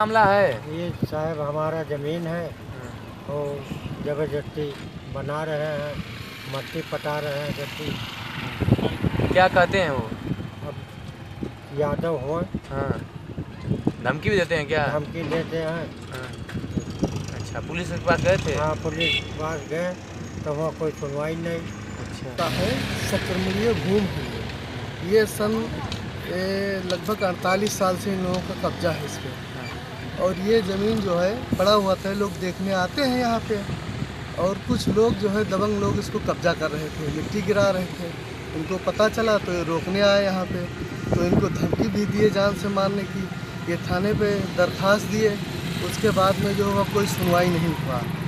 मामला है? ये साहब हमारा ज़मीन है और ज़बरदस्ती बना रहे हैं, मट्टी पटा रहे हैं जबकि क्या कहते हैं वो? अब यादव हो हाँ, धमकी भी देते हैं क्या? धमकी देते हैं। हाँ, अच्छा, पुलिस के पास गए थे? हाँ, पुलिस के पास गए तो वहाँ कोई सुनवाई नहीं। अच्छा, है सक्रमणीय भूमि है ये सन लगभग 48 साल से इन लोगों का कब्जा है इस पे। और ये ज़मीन जो है पड़ा हुआ था, लोग देखने आते हैं यहाँ पे और कुछ लोग जो है दबंग लोग इसको कब्जा कर रहे थे, मिट्टी गिरा रहे थे। इनको पता चला तो ये रोकने आए यहाँ पे, तो इनको धमकी भी दिए जान से मारने की। ये थाने पे दरख्वास्त दिए, उसके बाद में जो हुआ कोई सुनवाई नहीं हुआ।